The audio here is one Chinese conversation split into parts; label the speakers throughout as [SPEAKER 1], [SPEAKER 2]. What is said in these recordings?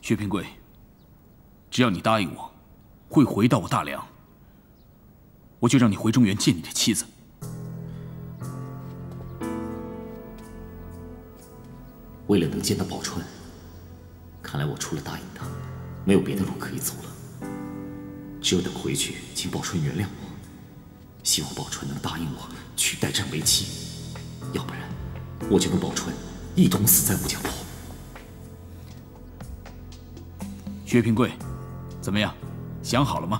[SPEAKER 1] 薛平贵，只要你答应我，会回到我大梁，我就让你回中原见你的妻子。
[SPEAKER 2] 为了能见到宝钏，看来我除了答应他，没有别的路可以走了。只有等回去，请宝钏原谅我。希望宝钏能答应我娶代战为妻，要不然我就跟宝钏一同死在吴家堡。
[SPEAKER 1] 薛平贵，怎么样？想好了吗？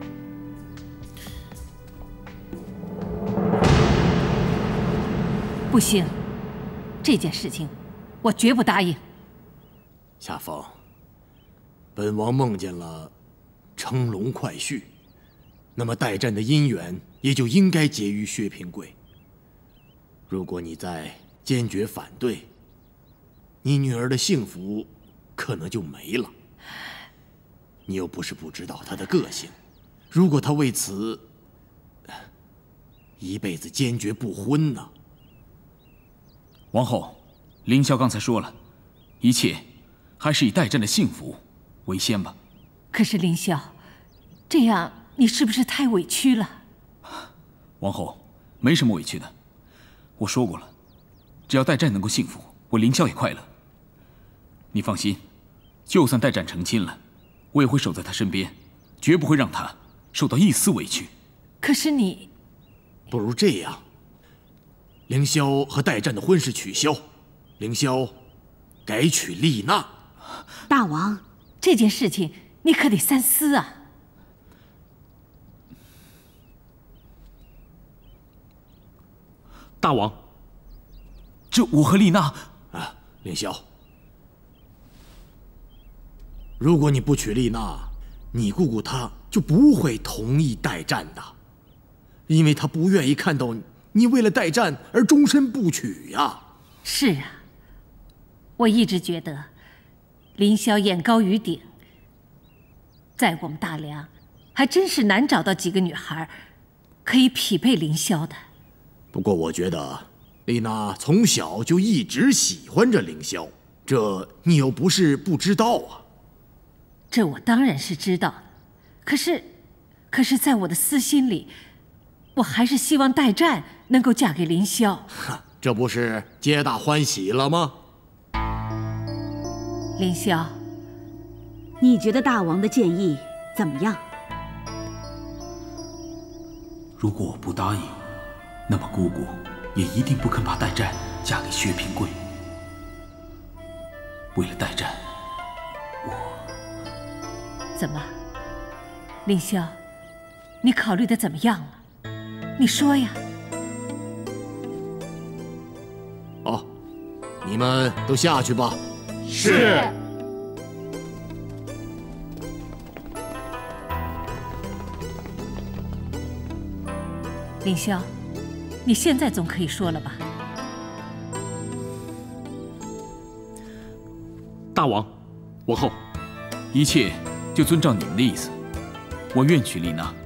[SPEAKER 3] 不行，这件事情我绝不答应。
[SPEAKER 4] 夏风，本王梦见了乘龙快婿，那么代战的姻缘也就应该结于薛平贵。如果你再坚决反对，你女儿的幸福可能就没了。你又不是不知道她的个性，如果她为此一辈子坚决不婚呢？
[SPEAKER 1] 王后，凌霄刚才说了，一切还是以代战的幸福为先吧。
[SPEAKER 3] 可是凌霄，这样你是不是太委屈了？
[SPEAKER 1] 王后，没什么委屈的。我说过了，只要代战能够幸福，我凌霄也快乐。你放心，就算代战成亲了，我也会守在他身边，绝不会让他受到一丝委屈。
[SPEAKER 3] 可是你，
[SPEAKER 4] 不如这样，凌霄和代战的婚事取消，凌霄改娶丽娜。
[SPEAKER 5] 大王，
[SPEAKER 3] 这件事情你可得三思啊！
[SPEAKER 1] 大王，这我和丽娜
[SPEAKER 4] 啊，凌霄，如果你不娶丽娜，你姑姑她就不会同意代战的，因为她不愿意看到你为了代战而终身不娶呀。
[SPEAKER 3] 是啊，我一直觉得凌霄眼高于顶，在我们大梁还真是难找到几个女孩可以匹配凌霄的。
[SPEAKER 4] 不过我觉得丽娜从小就一直喜欢着凌霄，这你又不是不知道啊。
[SPEAKER 3] 这我当然是知道的，可是在我的私心里，我还是希望代战能够嫁给凌霄。
[SPEAKER 4] 这不是皆大欢喜了吗？
[SPEAKER 3] 凌霄，
[SPEAKER 5] 你觉得大王的建议怎么样？
[SPEAKER 1] 如果我不答应，那么姑姑也一定不肯把代战嫁给薛平贵。为了代战，
[SPEAKER 3] 怎么，凌霄，你考虑的怎么样了？你说呀。
[SPEAKER 4] 好，你们都下去吧。
[SPEAKER 6] 是。
[SPEAKER 3] 凌霄，你现在总可以说了吧？
[SPEAKER 1] 大王，王后，一切就遵照你们的意思。我愿娶丽娜。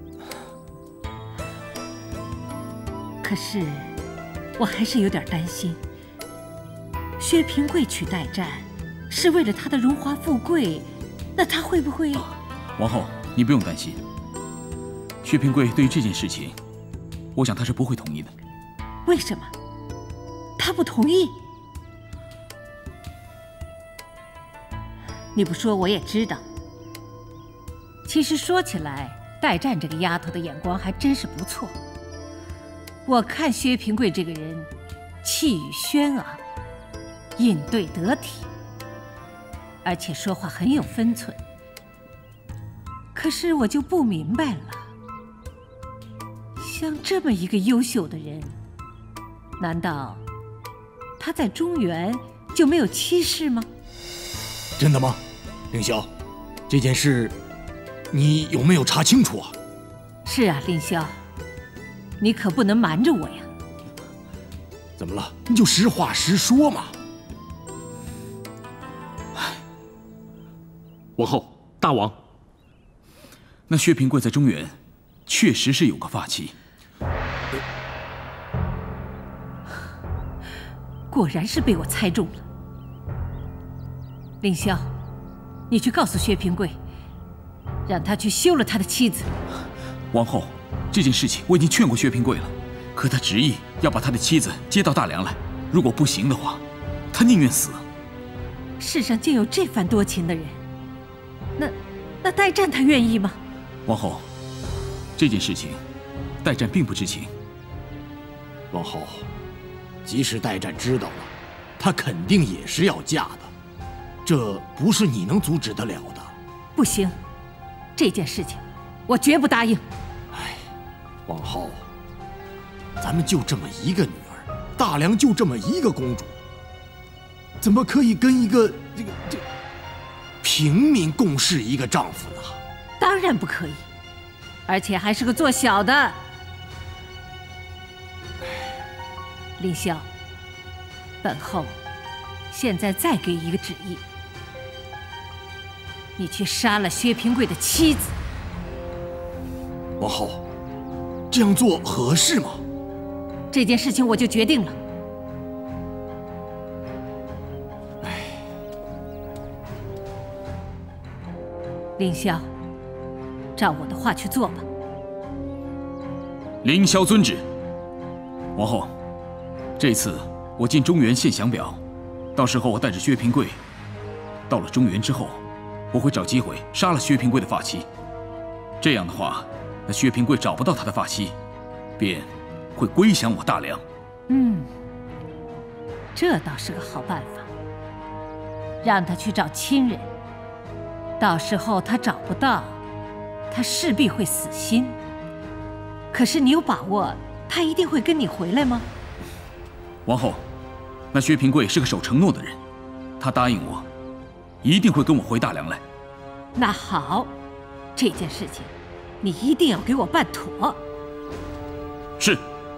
[SPEAKER 3] 可是，我还是有点担心。薛平贵娶代战，是为了他的荣华富贵，那他会不会……
[SPEAKER 1] 王后，你不用担心。薛平贵对于这件事情，我想他是不会同意的。
[SPEAKER 3] 为什么？他不同意？你不说我也知道。其实说起来，代战这个丫头的眼光还真是不错。我看薛平贵这个人，气宇轩昂，应对得体，而且说话很有分寸。可是我就不明白了，像这么一个优秀的人，难道他在中原就没有妻室吗？
[SPEAKER 4] 真的吗，凌霄？这件事你有没有查清楚啊？
[SPEAKER 3] 是啊，凌霄，你可不能瞒着我呀。
[SPEAKER 4] 怎么了？你就实话实说嘛。
[SPEAKER 1] 王后，大王，那薛平贵在中原确实是有个发妻。
[SPEAKER 3] 果然是被我猜中了。凌霄， 你去告诉薛平贵，让他去休了他的妻子。
[SPEAKER 1] 王后，这件事情我已经劝过薛平贵了，可他执意要把他的妻子接到大梁来。如果不行的话，他宁愿死。
[SPEAKER 3] 世上竟有这番多情的人，那代战他愿意吗？
[SPEAKER 1] 王后，这件事情，代战并不知情。
[SPEAKER 4] 王后，即使代战知道了，他肯定也是要嫁的，这不是你能阻止得了的。
[SPEAKER 3] 不行，这件事情我绝不答应。
[SPEAKER 4] 哎，王后，咱们就这么一个女儿，大梁就这么一个公主，怎么可以跟一个这平民共侍一个丈夫呢？
[SPEAKER 3] 当然不可以，而且还是个做小的。凌霄，本后现在再给一个旨意，你去杀了薛平贵的妻子。
[SPEAKER 4] 王后，这样做合适吗？
[SPEAKER 3] 这件事情我就决定了。凌霄，照我的话去做吧。
[SPEAKER 1] 凌霄遵旨。王后，这次我进中原献降表，到时候我带着薛平贵到了中原之后，我会找机会杀了薛平贵的发妻。这样的话，那薛平贵找不到他的发妻，便会归降我大梁。
[SPEAKER 3] 这倒是个好办法。让他去找亲人，到时候他找不到，他势必会死心。可是你有把握他一定会跟你回来吗？
[SPEAKER 1] 王后，那薛平贵是个守承诺的人，他答应我，一定会跟我回大梁来。
[SPEAKER 3] 那好，这件事情你一定要给我办妥。
[SPEAKER 1] 是。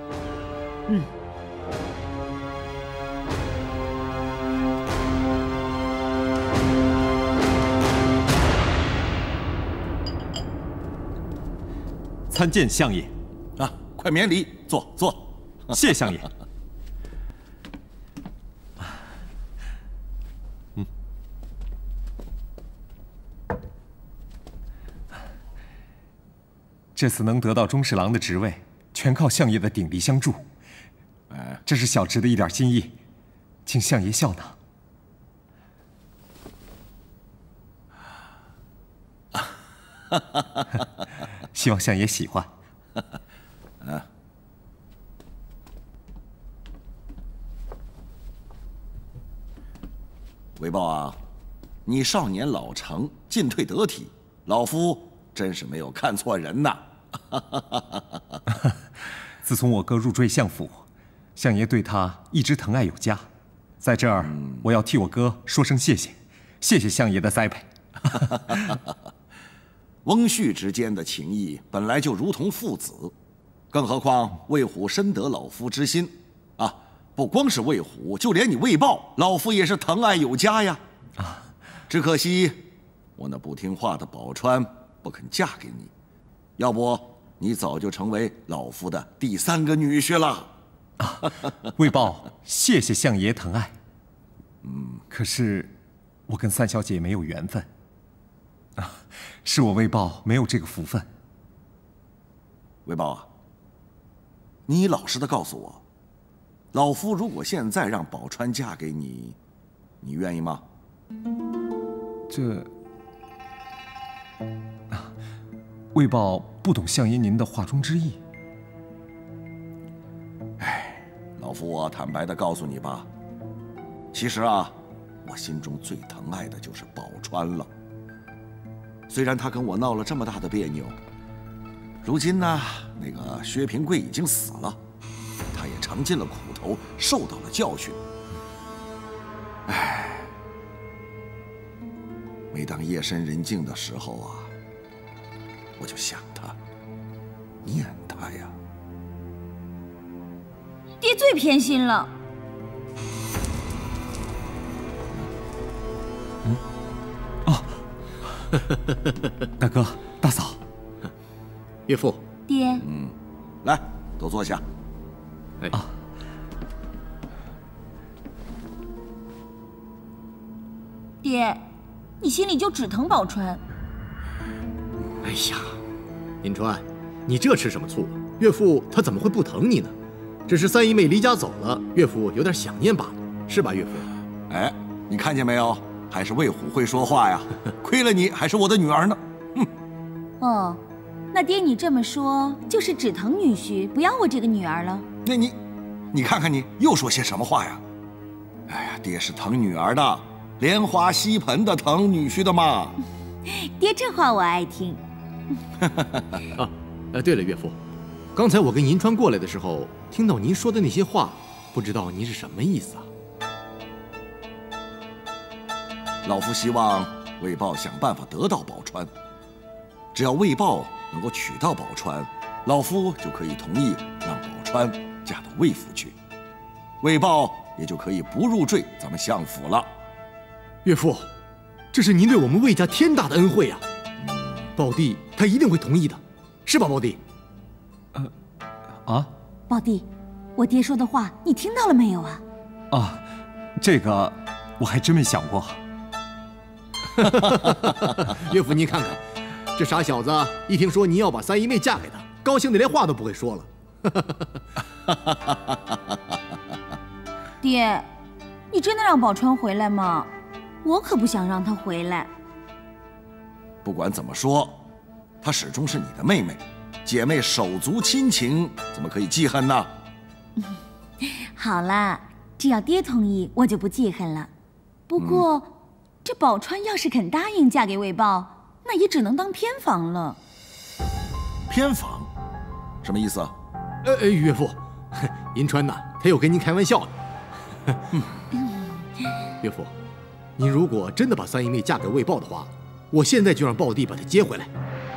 [SPEAKER 6] 参见相爷。
[SPEAKER 7] 啊，快免礼，坐。
[SPEAKER 6] 谢相爷。这次能得到中侍郎的职位，全靠相爷的鼎力相助。这是小侄的一点心意，请相爷笑纳。希望相爷喜欢。
[SPEAKER 7] 韦豹啊，你少年老成，进退得体，老夫真是没有看错人呐。
[SPEAKER 6] 自从我哥入赘相府，相爷对他一直疼爱有加。在这儿，我要替我哥说声谢谢，谢谢相爷的栽培。
[SPEAKER 7] 翁婿之间的情谊本来就如同父子，更何况魏虎深得老夫之心啊！不光是魏虎，就连你魏豹，老夫也是疼爱有加呀。只可惜我那不听话的宝钏不肯嫁给你，要不你早就成为老夫的第3个女婿了。
[SPEAKER 6] 魏豹，谢谢相爷疼爱。可是我跟三小姐没有缘分。是我魏豹没有这个福分。
[SPEAKER 7] 魏豹啊，你老实的告诉我，老夫如果现在让宝钏嫁给你，你愿意吗？
[SPEAKER 6] 魏豹不懂相爷您的话中之意。
[SPEAKER 7] 老夫我坦白的告诉你吧，其实啊，我心中最疼爱的就是宝钏了。虽然他跟我闹了这么大的别扭，如今呢，那个薛平贵已经死了，他也尝尽了苦头，受到了教训。每当夜深人静的时候啊，我就想他，念他呀。
[SPEAKER 8] 爹最偏心了。
[SPEAKER 6] 大哥、大嫂，
[SPEAKER 4] 岳父，
[SPEAKER 8] 爹，
[SPEAKER 7] 来，都坐下。
[SPEAKER 8] 爹， 你心里就只疼宝钏。
[SPEAKER 4] 哎呀，银川，你这吃什么醋？岳父他怎么会不疼你呢？只是三姨妹离家走了，岳父有点想念罢了，是吧，岳父？
[SPEAKER 7] 哎，你看见没有？还是魏虎会说话呀！亏了你还是我的女儿呢。哼。
[SPEAKER 8] 哦，那爹你这么说，就是只疼女婿，不要我这个女儿了？
[SPEAKER 7] 那你看看你又说些什么话呀？哎呀，爹是疼女儿的，莲花吸盆的疼女婿的嘛。
[SPEAKER 8] 爹这话我爱听。
[SPEAKER 4] 对了，岳父，刚才我跟银川过来的时候，听到您说的那些话，不知道您是什么意思啊？
[SPEAKER 7] 老夫希望魏豹想办法得到宝钏，只要魏豹能够娶到宝钏，老夫就可以同意让宝钏嫁到魏府去，魏豹也就可以不入赘咱们相府了。
[SPEAKER 4] 岳父，这是您对我们魏家天大的恩惠啊！宝弟他一定会同意的，是吧，宝弟？
[SPEAKER 8] 宝弟，我爹说的话你听到了没有啊？
[SPEAKER 6] 啊，这个我还真没想过。
[SPEAKER 4] 岳父，您看看，这傻小子一听说您要把三姨妹嫁给他，高兴的连话都不会说了。
[SPEAKER 8] 爹，你真的让宝钏回来吗？我可不想让她回来。
[SPEAKER 7] 不管怎么说，她始终是你的妹妹，姐妹手足亲情，怎么可以记恨呢？
[SPEAKER 8] 好啦，只要爹同意，我就不记恨了。不过，这宝钏要是肯答应嫁给魏豹，那也只能当偏房了。
[SPEAKER 7] 偏房？什么意思啊？
[SPEAKER 4] 岳父，银川呐，他又跟您开玩笑呢。岳父，您如果真的把三姨妹嫁给魏豹的话，我现在就让豹弟把她接回来。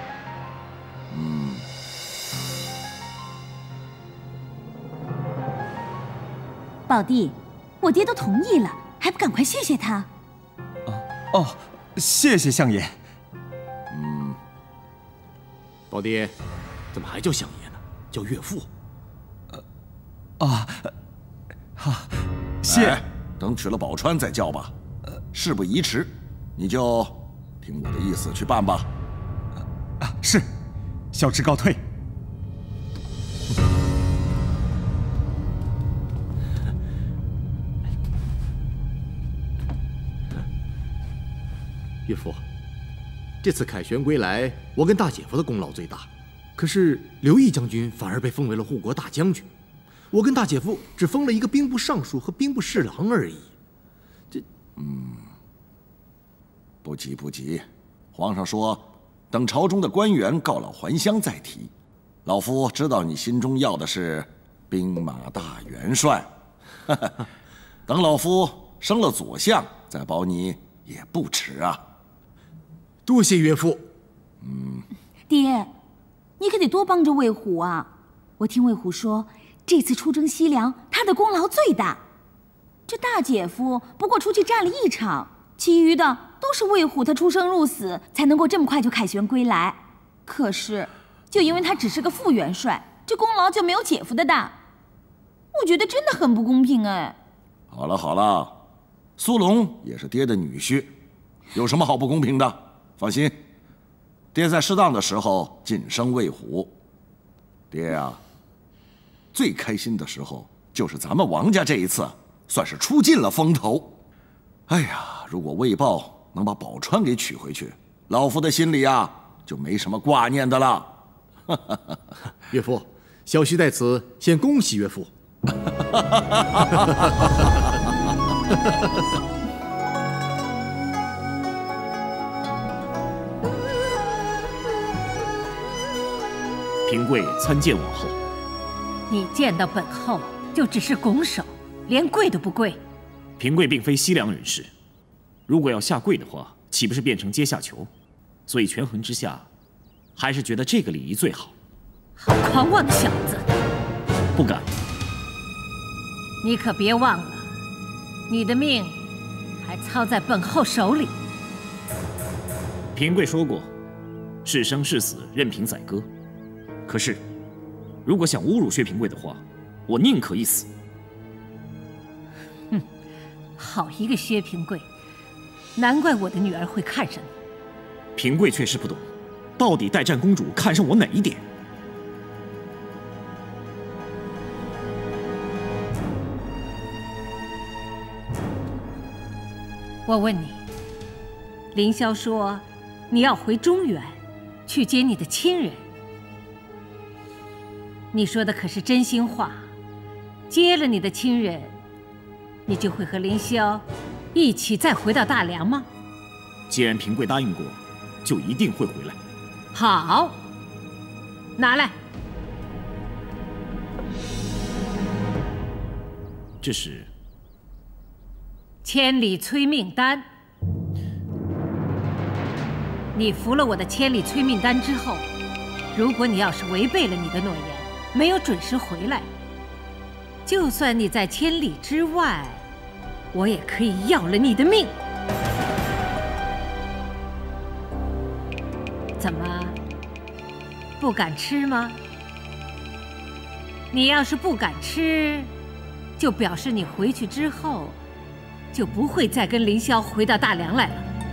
[SPEAKER 8] 宝弟，我爹都同意了，还不赶快谢谢他？
[SPEAKER 6] 谢谢相爷。
[SPEAKER 4] 宝弟，怎么还叫相爷呢？叫岳父。
[SPEAKER 7] 哎，等娶了宝钏再叫吧。事不宜迟，你就听我的意思去办吧。
[SPEAKER 6] 是，小侄告退。
[SPEAKER 4] 岳父，这次凯旋归来，我跟大姐夫的功劳最大，可是刘毅将军反而被封为了护国大将军，我跟大姐夫只封了一个兵部尚书和兵部侍郎而已。
[SPEAKER 7] 不急不急，皇上说，等朝中的官员告老还乡再提。老夫知道你心中要的是兵马大元帅，等老夫升了左相再保你也不迟啊。
[SPEAKER 4] 多谢岳父。
[SPEAKER 8] 爹，你可得多帮着魏虎啊！我听魏虎说，这次出征西凉，他的功劳最大。这大姐夫不过出去战了一场，其余的都是魏虎他出生入死，才能够这么快就凯旋归来。可是，就因为他只是个副元帅，这功劳就没有姐夫的大。我觉得真的很不公平哎。
[SPEAKER 7] 好了好了，苏龙也是爹的女婿，有什么好不公平的？放心，爹在适当的时候晋升魏虎。爹呀，最开心的时候就是咱们王家这一次算是出尽了风头。哎呀，如果魏豹能把宝钏给娶回去，老夫的心里啊就没什么挂念的了。
[SPEAKER 4] 岳父，小婿在此先恭喜岳父。
[SPEAKER 2] 平贵参见王后。
[SPEAKER 3] 你见到本后就只是拱手，连跪都不跪。
[SPEAKER 2] 平贵并非西凉人士，如果要下跪的话，岂不是变成阶下囚？所以权衡之下，还是觉得这个礼仪最好。
[SPEAKER 3] 好狂妄的小子！
[SPEAKER 2] 不敢。
[SPEAKER 3] 你可别忘了，你的命还操在本后手里。
[SPEAKER 2] 平贵说过，是生是死任凭宰割。可是，如果想侮辱薛平贵的话，我宁可一死。
[SPEAKER 3] 好一个薛平贵， 难怪我的女儿会看上你。
[SPEAKER 9] 平贵确实不懂，到底代战公主看上我哪一点？
[SPEAKER 3] 我问你，凌霄说你要回中原，去接你的亲人。你说的可是真心话？接了你的亲人，你就会和凌霄一起再回到大梁吗？
[SPEAKER 9] 既然平贵答应过，就一定会回来。
[SPEAKER 3] 好，拿来。
[SPEAKER 9] 这是
[SPEAKER 3] 千里催命丹。你服了我的千里催命丹之后，如果你要是违背了你的诺言，没有准时回来，就算你在千里之外，我也可以要了你的命。怎么，不敢吃吗？你要是不敢吃，就表示你回去之后就不会再跟凌霄回到大梁来了。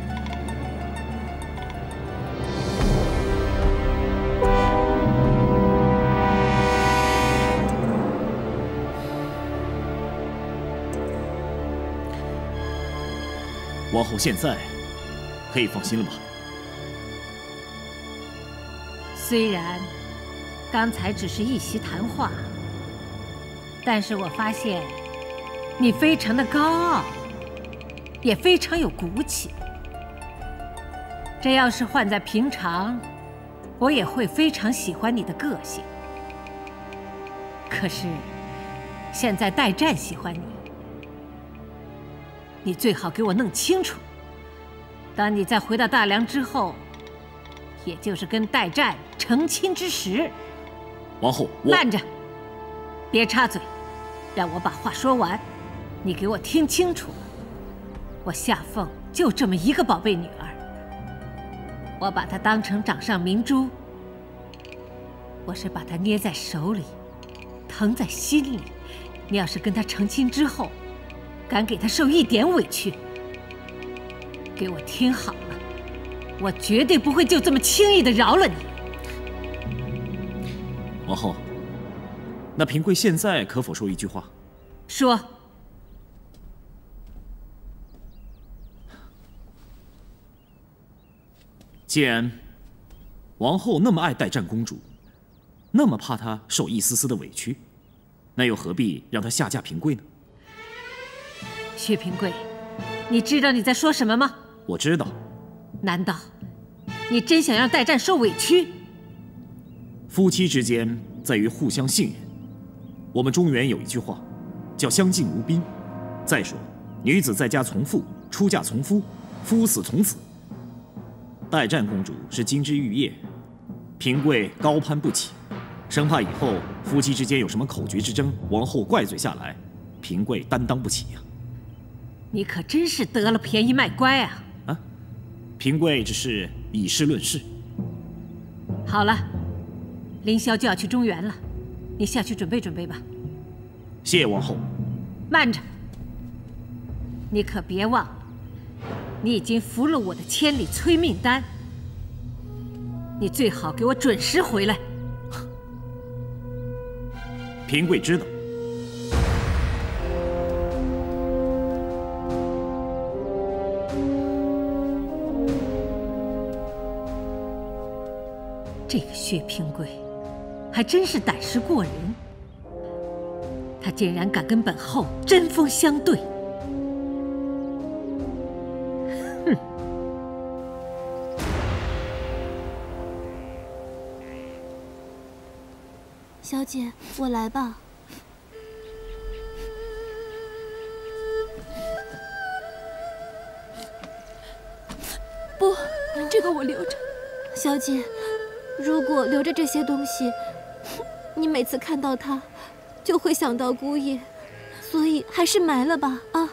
[SPEAKER 9] 王后现在可以放心了吧？
[SPEAKER 3] 虽然刚才只是一席谈话，但是我发现你非常的高傲，也非常有骨气。这要是换在平常，我也会非常喜欢你的个性。可是现在代战喜欢你，你最好给我弄清楚，当你再回到大梁之后，也就是跟代战成亲之时。
[SPEAKER 9] 王后，
[SPEAKER 3] 慢着，别插嘴，让我把话说完。你给我听清楚了，我夏凤就这么一个宝贝女儿，我把她当成掌上明珠，我是把她捏在手里，疼在心里。你要是跟她成亲之后，敢给她受一点委屈，给我听好了，我绝对不会就这么轻易的饶了你。
[SPEAKER 9] 王后，那平贵现在可否说一句话？
[SPEAKER 3] 说。
[SPEAKER 9] 既然王后那么爱代战公主，那么怕她受一丝丝的委屈，那又何必让她下嫁平贵呢？
[SPEAKER 3] 薛平贵，你知道你在说什么吗？
[SPEAKER 9] 我知道。
[SPEAKER 3] 难道你真想让代战受委屈？
[SPEAKER 9] 夫妻之间在于互相信任。我们中原有一句话，叫相敬如宾。再说，女子在家从父，出嫁从夫，夫死从子。代战公主是金枝玉叶，平贵高攀不起，生怕以后夫妻之间有什么口角之争，王后怪罪下来，平贵担当不起呀。
[SPEAKER 3] 你可真是得了便宜卖乖啊！
[SPEAKER 9] 啊，平贵只是以事论事。
[SPEAKER 3] 好了，凌霄就要去中原了，你下去准备准备吧。
[SPEAKER 9] 谢王后。
[SPEAKER 3] 慢着，你可别忘了，你已经服了我的千里催命丹，你最好给我准时回来。
[SPEAKER 9] 平贵知道。
[SPEAKER 3] 这个薛平贵还真是胆识过人，他竟然敢跟本后针锋相对。哼！
[SPEAKER 10] 小姐，我来吧。不，这个我留着。小姐，如果留着这些东西，你每次看到它，就会想到姑爷，所以还是埋了吧。啊，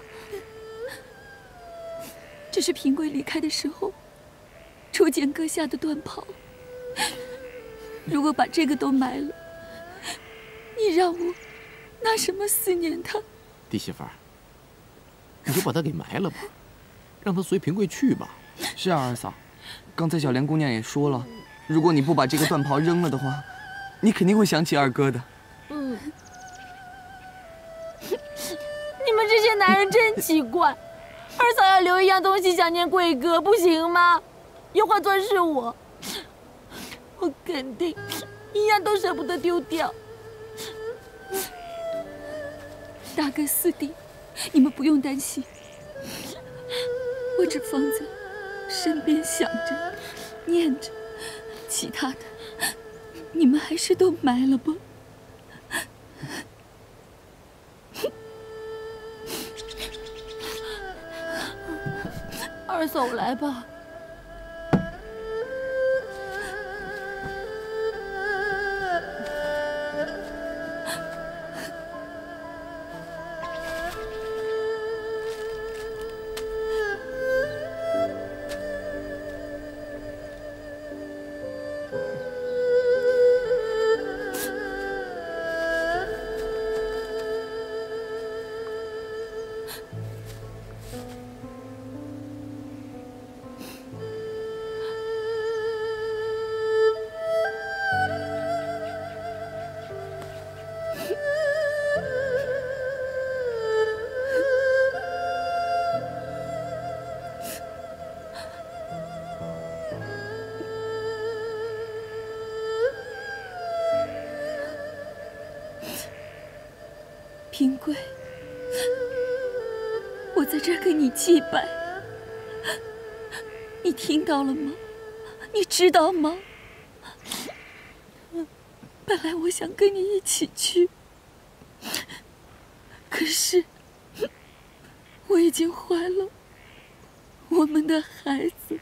[SPEAKER 11] 这是平贵离开的时候初见阁下的缎袍。如果把这个都埋了，你让我拿什么思念他？
[SPEAKER 4] 弟媳妇儿，你就把它给埋了吧。 让他随平贵去吧。
[SPEAKER 12] 是啊，二嫂，刚才小莲姑娘也说了，如果你不把这个缎袍扔了的话，你肯定会想起二哥的。
[SPEAKER 11] 嗯。你们这些男人真奇怪，二嫂要留一样东西想念贵哥，不行吗？又换作是我，我肯定一样都舍不得丢掉。大哥四弟，你们不用担心，我只放在身边想着、念着，其他的你们还是都埋了吧。二嫂，来吧。平贵，我在这儿跟你祭拜，你听到了吗？你知道吗？本来我想跟你一起去，可是我已经怀了我们的孩子。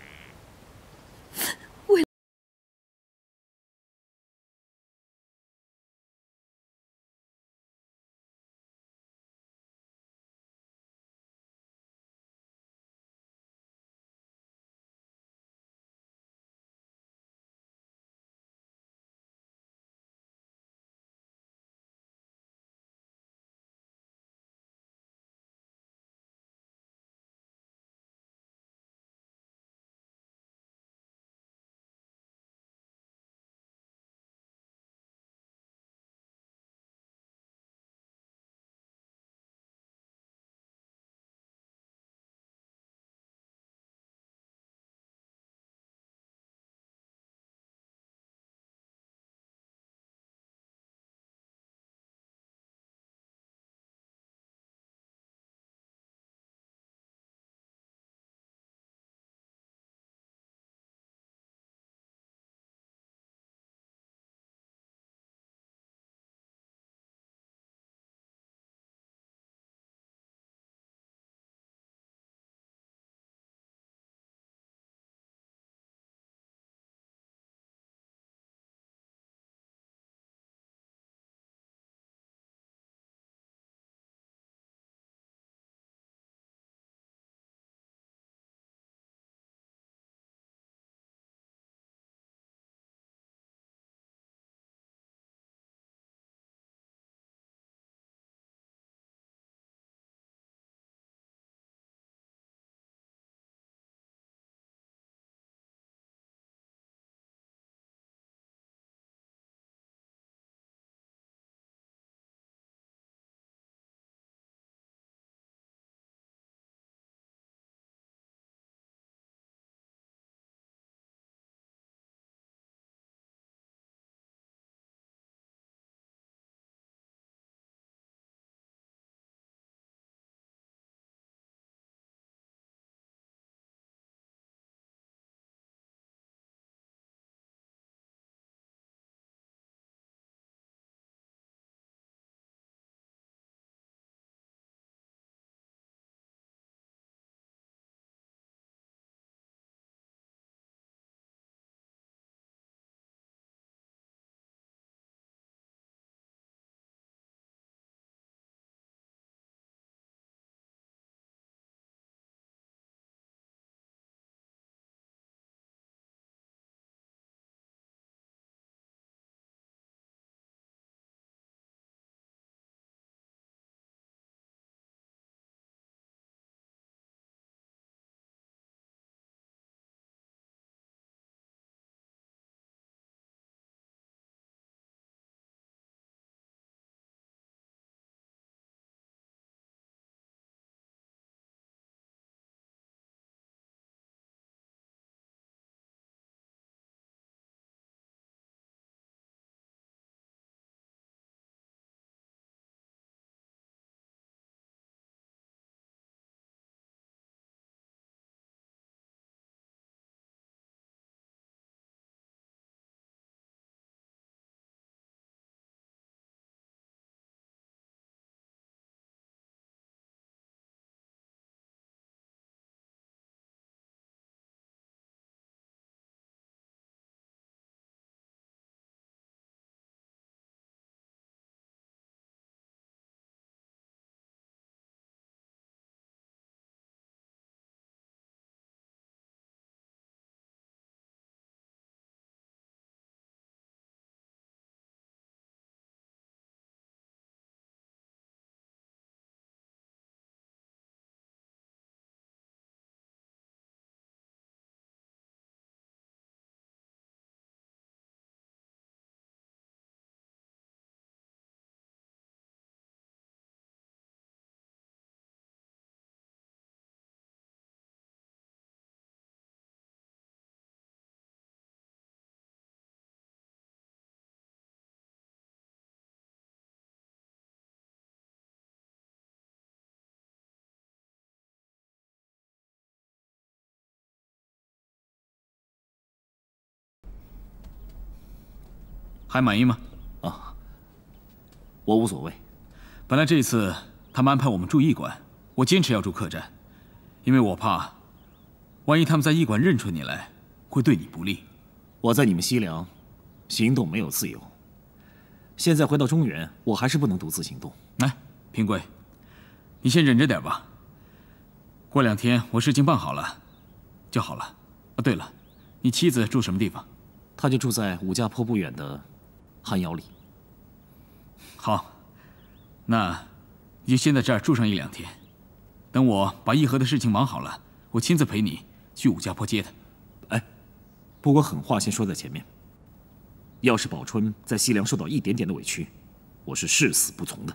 [SPEAKER 1] 还满意吗？
[SPEAKER 9] 啊，我无所谓。
[SPEAKER 1] 本来这次他们安排我们住驿馆，我坚持要住客栈，因为我怕，万一他们在驿馆认出你来，会对你不利。
[SPEAKER 9] 我在你们西凉，行动没有自由。现在回到中原，我还是不能独自行动。
[SPEAKER 1] 来，平贵，你先忍着点吧。过2天我事情办好了，就好了。啊，对了，你妻子住什么地方？
[SPEAKER 9] 她就住在武家坡不远的汉窑里。
[SPEAKER 1] 好，那你就先在这儿住上1、2天，等我把议和的事情忙好了，我亲自陪你去武家坡接她。
[SPEAKER 9] 哎，不过狠话先说在前面，要是宝春在西凉受到一点点的委屈，我是誓死不从的。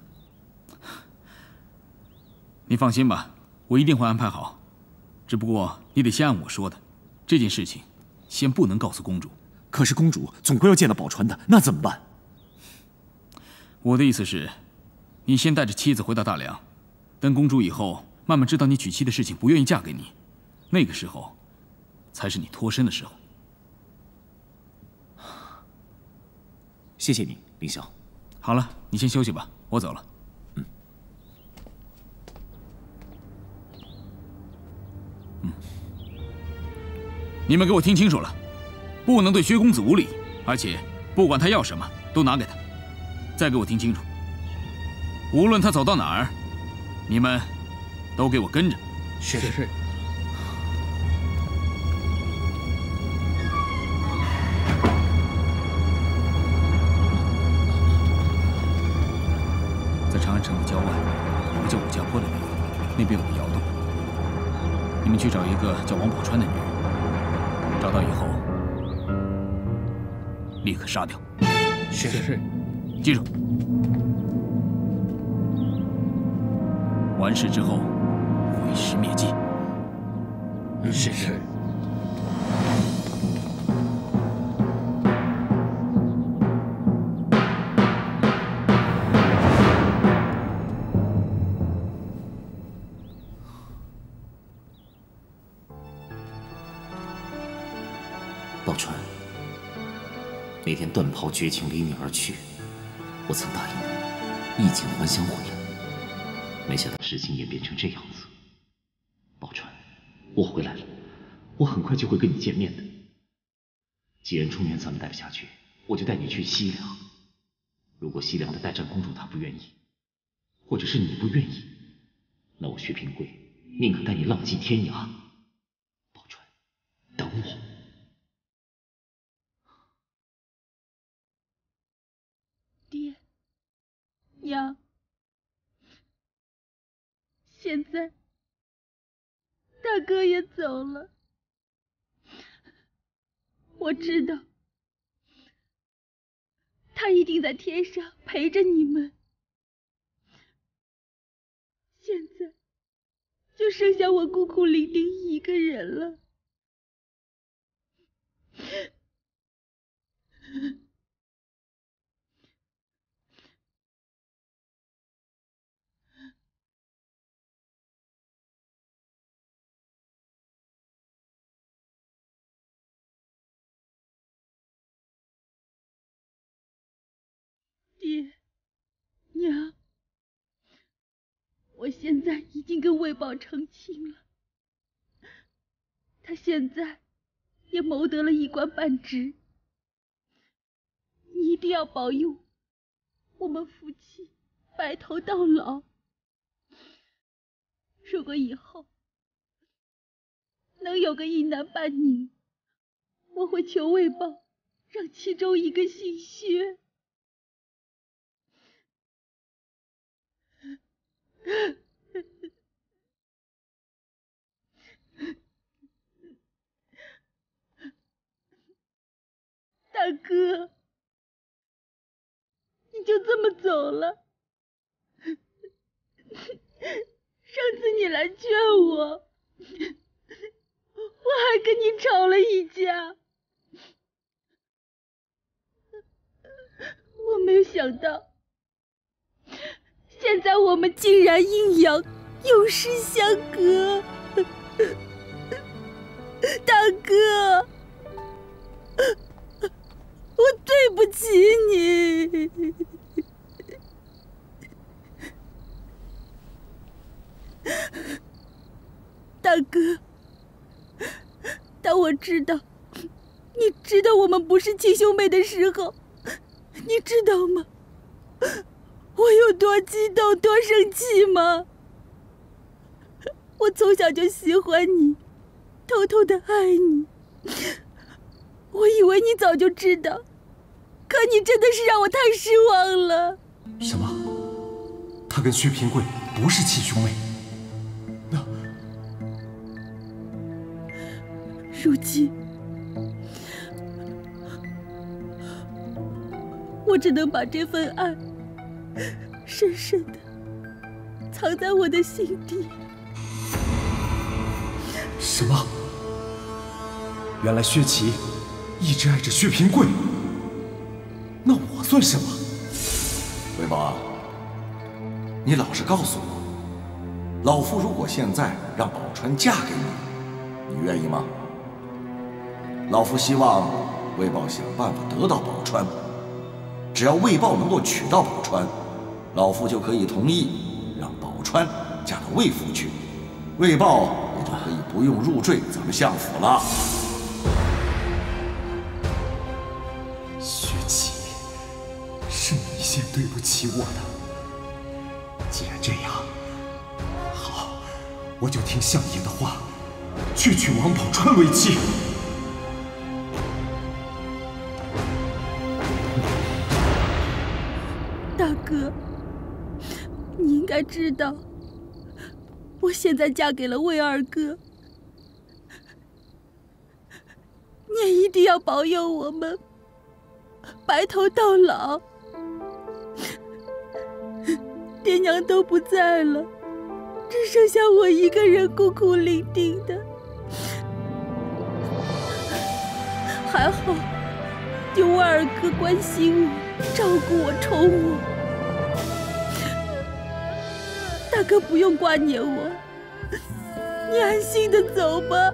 [SPEAKER 1] 你放心吧，我一定会安排好。只不过你得先按我说的，这件事情先不能告诉公主。
[SPEAKER 9] 可是公主总归要见到宝钏的，那怎么办？
[SPEAKER 1] 我的意思是，你先带着妻子回到大梁，等公主以后慢慢知道你娶妻的事情，不愿意嫁给你，那个时候，才是你脱身的时候。
[SPEAKER 9] 谢谢你，凌霄。
[SPEAKER 1] 好了，你先休息吧，我走了。你们给我听清楚了，不能对薛公子无礼，而且不管他要什么，都拿给他。再给我听清楚，无论他走到哪儿，你们都给我跟着。
[SPEAKER 4] 是。
[SPEAKER 1] 在长安城的郊外，有个叫武家坡的地方，那边有个窑洞。你们去找一个叫王宝钏的女人，找到以后，立刻杀掉。
[SPEAKER 4] 是。
[SPEAKER 1] 记住，完事之后毁尸灭迹。
[SPEAKER 4] 是。
[SPEAKER 2] 宝钏，那天断袍绝情离你而去，我曾答应你衣锦还乡回来，没想到事情演变成这样子。宝钏，我回来了，我很快就会跟你见面的。既然中原咱们待不下去，我就带你去西凉。如果西凉的代战公主她不愿意，或者是你不愿意，那我薛平贵宁可带你浪迹天涯。宝钏，等我。
[SPEAKER 11] 爹，娘，现在大哥也走了，我知道他一定在天上陪着你们。现在就剩下我孤苦伶仃一个人了。爹，娘，我现在已经跟魏豹成亲了，他现在也谋得了一官半职，你一定要保佑我们夫妻白头到老。如果以后能有个一男半女，我会求魏豹让其中一个姓薛。大哥，你就这么走了？上次你来劝我，我还跟你吵了一架。我没有想到，现在我们竟然阴阳永世相隔。大哥，我对不起你。 哥，当我知道你知道我们不是亲兄妹的时候，你知道吗？我有多激动，多生气吗？我从小就喜欢你，偷偷的爱你。我以为你早就知道，可你真的是让我太失望了。
[SPEAKER 6] 什么？他跟薛平贵不是亲兄妹？
[SPEAKER 11] 如今，我只能把这份爱深深的藏在我的心底。
[SPEAKER 6] 什么？原来薛琪一直爱着薛平贵，那我算什么？
[SPEAKER 7] 魏豹，你老实告诉我，老夫如果现在让宝钏嫁给你，你愿意吗？老夫希望魏豹想办法得到宝钏，只要魏豹能够娶到宝钏，老夫就可以同意让宝钏嫁到魏府去，魏豹也就可以不用入赘咱们相府了。
[SPEAKER 6] 薛琪，是你先对不起我的。既然这样，好，我就听相爷的话，去娶王宝钏为妻。
[SPEAKER 11] 大哥，你应该知道，我现在嫁给了魏二哥，你也一定要保佑我们白头到老。爹娘都不在了，只剩下我一个人孤苦伶仃的。还好有我二哥关心我、照顾我、宠我。大哥不用挂念我，你安心的走吧。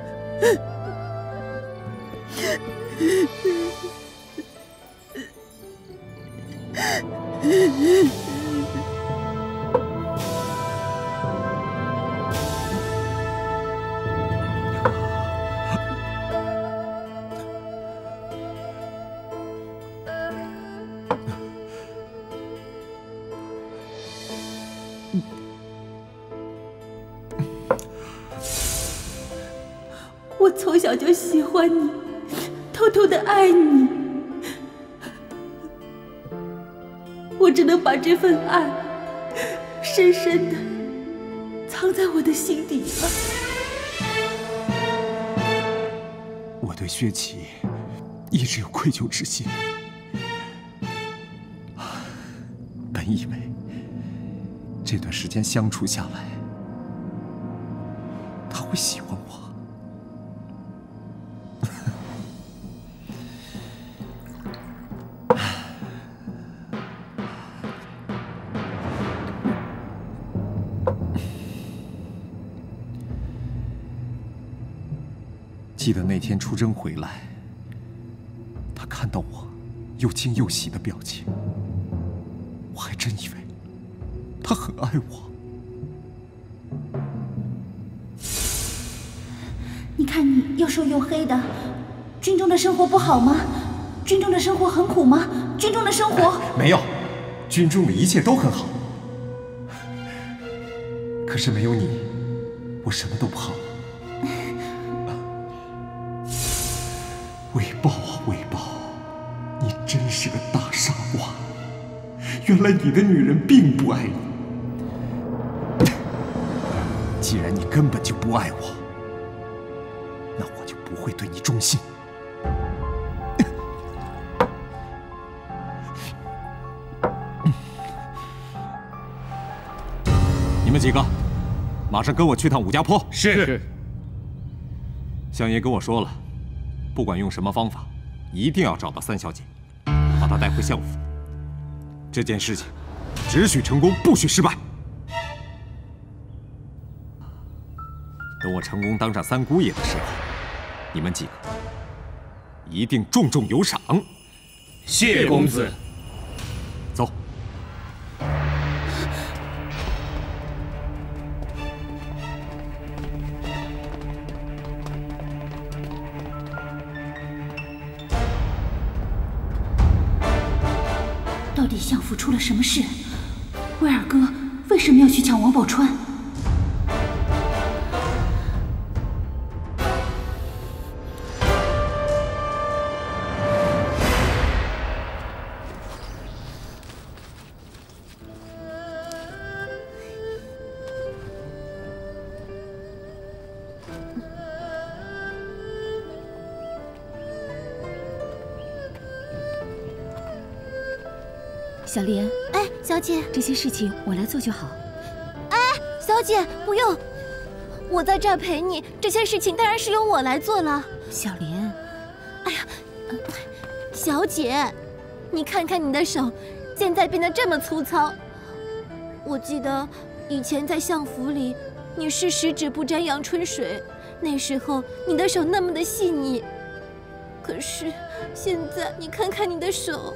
[SPEAKER 11] 我从小就喜欢你，偷偷的爱你，我只能把这份爱深深的藏在我的心底了。
[SPEAKER 6] 我对薛琪一直有愧疚之心，本以为这段时间相处下来，他会喜欢我。记得那天出征回来，他看到我又惊又喜的表情，我还真以为他很爱我。
[SPEAKER 8] 你看你又瘦又黑的，军中的生活不好吗？军中的生活很苦吗？军中的生活……
[SPEAKER 6] 没有，军中的一切都很好。可是没有你，我什么都不好。魏豹啊，魏豹，你真是个大傻瓜！原来你的女人并不爱你。既然你根本就不爱我，那我就不会对你忠心。你们几个，马上跟我去趟武家坡。
[SPEAKER 1] 是。
[SPEAKER 6] 相爷跟我说了。不管用什么方法，一定要找到三小姐，把她带回相府。这件事情只许成功，不许失败。等我成功当上三姑爷的时候，你们几个一定重重有赏。
[SPEAKER 1] 谢公子。
[SPEAKER 6] 走。
[SPEAKER 5] 到底相府出了什么事？威尔哥为什么要去抢王宝钏？
[SPEAKER 8] 小莲，
[SPEAKER 10] 哎，小姐，
[SPEAKER 8] 这些事情我来做就好。
[SPEAKER 10] 哎，小姐，不用，我在这儿陪你，这些事情当然是由我来做了。
[SPEAKER 8] 小莲，
[SPEAKER 10] 哎呀，小姐，你看看你的手，现在变得这么粗糙。我记得以前在相府里，你是十指不沾阳春水，那时候你的手那么的细腻。可是现在你看看你的手。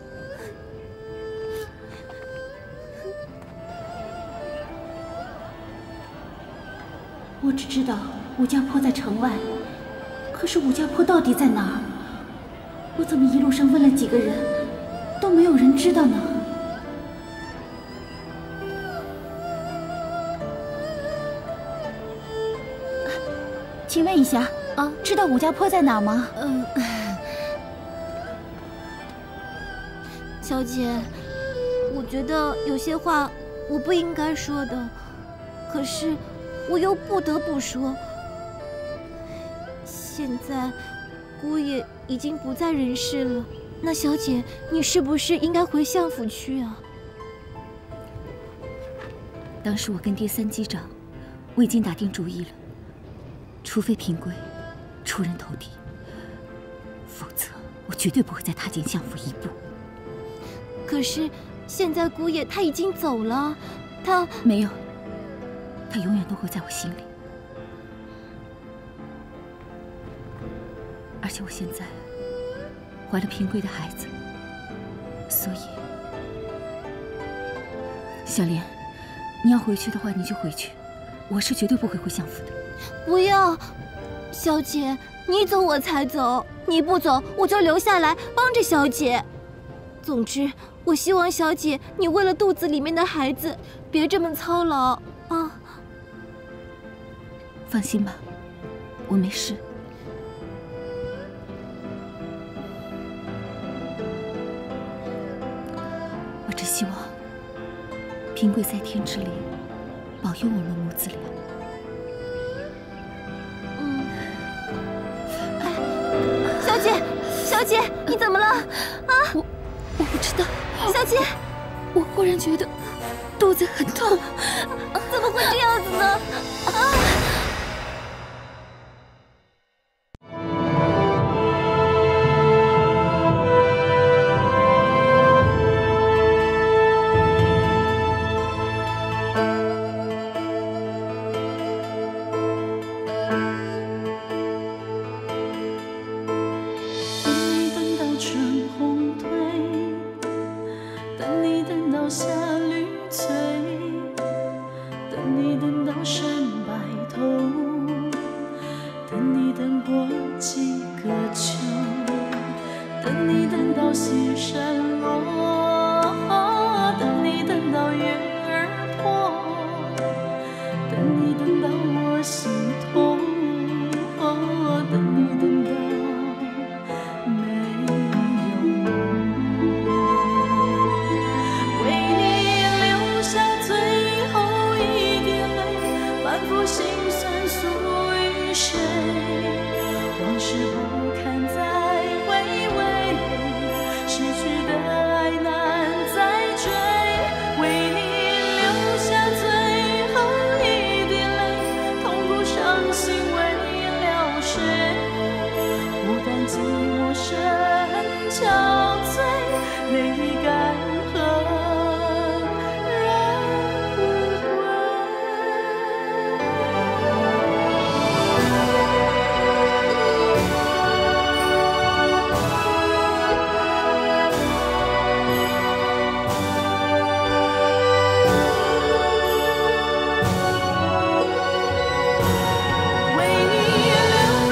[SPEAKER 5] 我只知道武家坡在城外，可是武家坡到底在哪儿？我怎么一路上问了几个人，都没有人知道呢？
[SPEAKER 8] 请问一下，知道武家坡在哪儿吗？
[SPEAKER 10] 小姐，我觉得有些话我不应该说的，可是我又不得不说。现在姑爷已经不在人世了，那小姐你是不是应该回相府去啊？
[SPEAKER 8] 当时我跟爹三击掌，我已经打定主意了，除非平贵出人头地，否则我绝对不会再踏进相府一步。
[SPEAKER 10] 可是现在姑爷他已经走了，他
[SPEAKER 8] 没有，他永远都会在我心里。而且我现在怀了平贵的孩子，所以，小莲，你要回去的话你就回去，我是绝对不会回相府的。
[SPEAKER 10] 不要，小姐，你走我才走，你不走我就留下来帮着小姐。总之，我希望小姐你为了肚子里面的孩子，别这么操劳啊。
[SPEAKER 8] 放心吧，我没事。我只希望平贵在天之灵保佑我们母子俩。
[SPEAKER 10] 小姐，小姐，你怎么了？啊！
[SPEAKER 11] 我不知道，
[SPEAKER 10] 小姐，
[SPEAKER 11] 我忽然觉得肚子很痛，
[SPEAKER 10] 怎么会这样子呢？啊！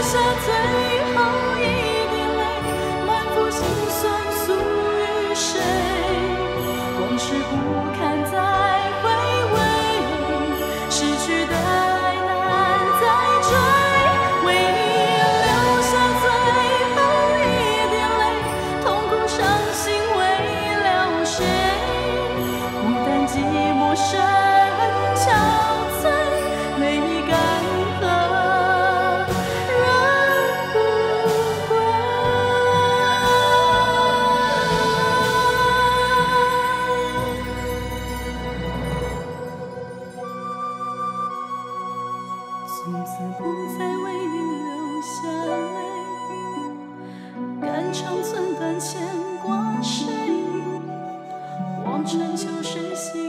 [SPEAKER 13] 是从此不再为你流下泪，肝肠寸断牵挂谁？望穿秋水西。